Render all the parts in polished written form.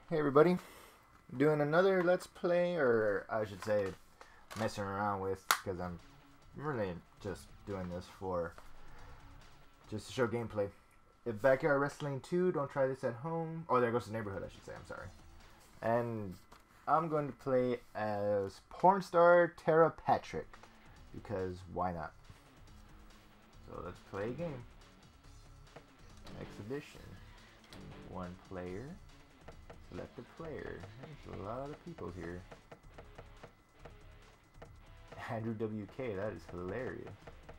Hey everybody, doing another Let's Play, or I should say messing around with, because I'm really just doing this for just to show gameplay. If Backyard Wrestling 2, don't try this at home. Oh, there goes the neighborhood, I should say, I'm sorry. And I'm going to play as porn star Tera Patrick, because why not? So let's play a game. Exhibition. One player. Select a player. There's a lot of people here. Andrew WK, that is hilarious.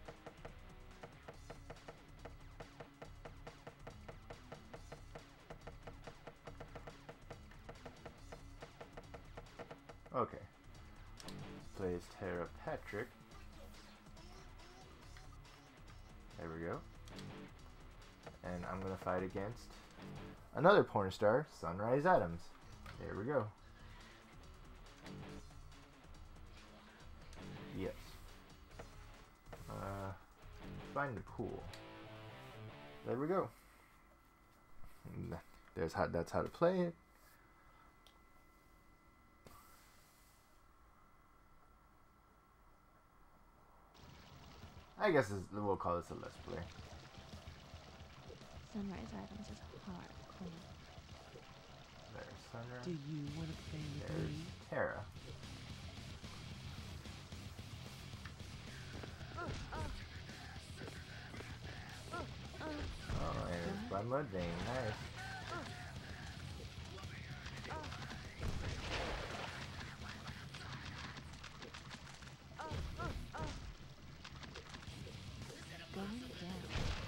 Okay. Plays Tera Patrick. There we go. And I'm gonna fight against another porn star, Sunrise Adams. There we go. Yes. Find the pool. There we go. That's how to play it. I guess we'll call this a Let's Play. Sunrise Adams is hard, Queen. There's Sunrise. Do you want to play with There's me? Tera. Oh, and by Mud Vein, nice. Going down.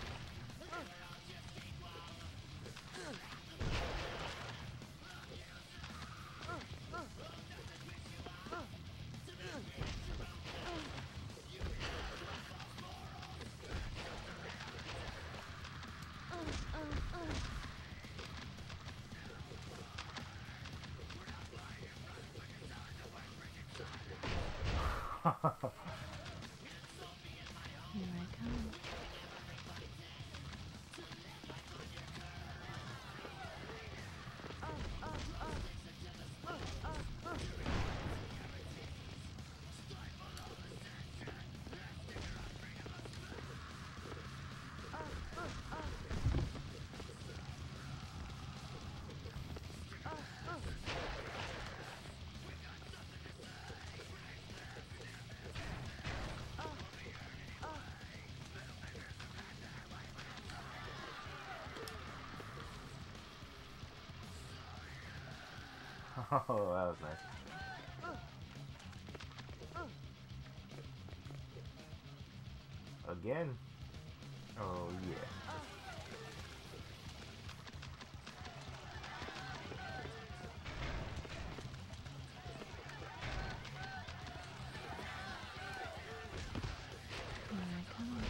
Here I come. Oh, that was nice. Again? Oh, yeah. Here I come.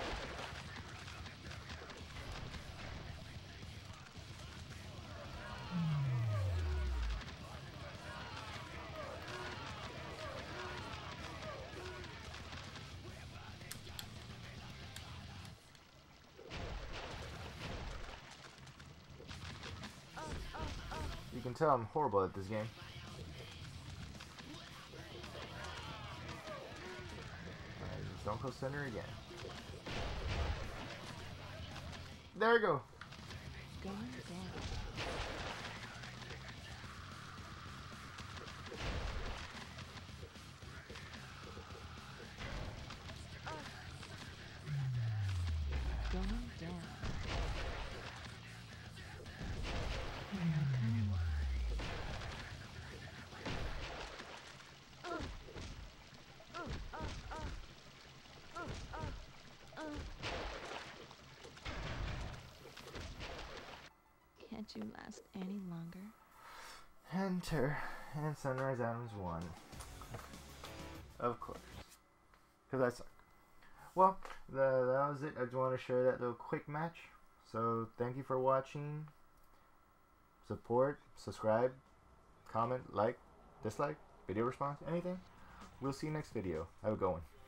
You can tell I'm horrible at this game. Alright, Stone Cold Center again. There we go. Going down. Going down. Here I come. Can't you last any longer? Enter. And Sunrise Adams won. Of course. Because I suck. Well, that was it. I just want to share that little quick match. So, thank you for watching. Support, subscribe, comment, like, dislike, video response, anything. We'll see you next video. Have a good one.